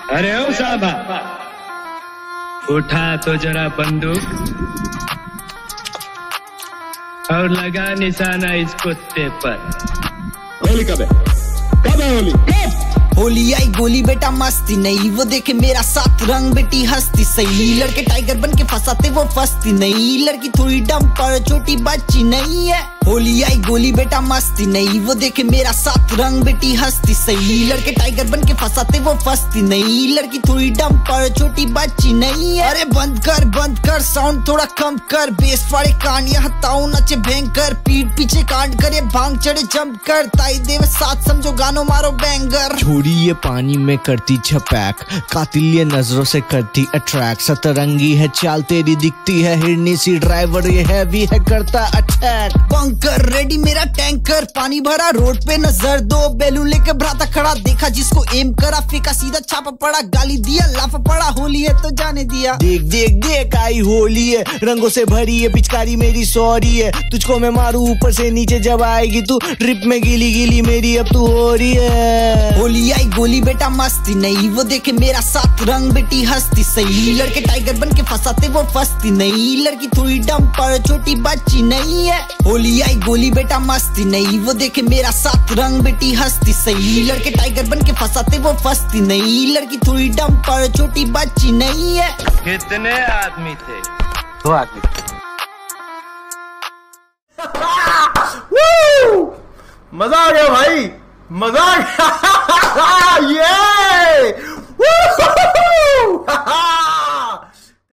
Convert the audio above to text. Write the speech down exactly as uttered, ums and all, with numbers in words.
अरे ओ साहबा, उठा तो जरा बंदूक और लगा निशाना इस कुत्ते पर। होली कब है? कब है होली? होली आई गोली बेटा मस्ती नहीं, वो देखे मेरा साथ रंग बेटी हंसती सही। लड़के टाइगर बन के फंसाते वो फंसती नहीं, लड़की थोड़ी डम पर छोटी बच्ची नहीं है। होली आई गोली बेटा मस्ती नहीं, वो देखे मेरा साथ रंग बेटी हंसती सही। लड़के टाइगर बन के फंसाते वो फंसती नहीं, लड़की थोड़ी डम पर छोटी बच्ची नहीं है। अरे बंद कर बंद कर साउंड थोड़ा कम कर, बेस वाले कान यहाँ ताऊ नचे भयंकर। पीठ पीछे कांड करे भांग चढ़े जंप कर, ताई देव साथ समझो गानो मारो बैंगर। छोड़ी ये पानी में करती छपैक, कातिल ये नजरों से करती अट्रैक्ट। सतरंगी है चाल तेरी दिखती है हिरनी सी, ड्राइवर ये हैवी है करता अटैक। बंकर रेडी मेरा टैंकर, पानी भरा रोड पे नजर दो। बैलून लेके भ्राता खड़ा देखा जिसको एम करा, फेंका सीधा छापा पड़ा, गाली दिया लाफा पड़ा। होली है तो जाने दिया। देख देख देख आई होली है, रंगों से भरी है पिचकारी मेरी सॉरी है। तुझको मैं मारू ऊपर से नीचे जब आएगी तू, ट्रिप में गीली गीली मेरी अब तू हो रही है। होली आई गोली बेटा मस्ती नहीं, वो देखे मेरा साथ रंग बेटी हंसती सही। लड़के टाइगर बन के फंसाते वो फंसती नहीं, लड़की थोड़ी डम पर छोटी बच्ची नहीं है। होली आई गोली बेटा मस्ती नहीं, वो देखे मेरा साथ रंग बेटी हंसती सही। लड़के टाइगर बन के फंसाते वो फंसती नहीं, लड़की थोड़ी डम पर छोटी बच्ची नहीं है। कितने आदमी थे? दो आदमी। मजा आ गया भाई, मजा आ गया। ये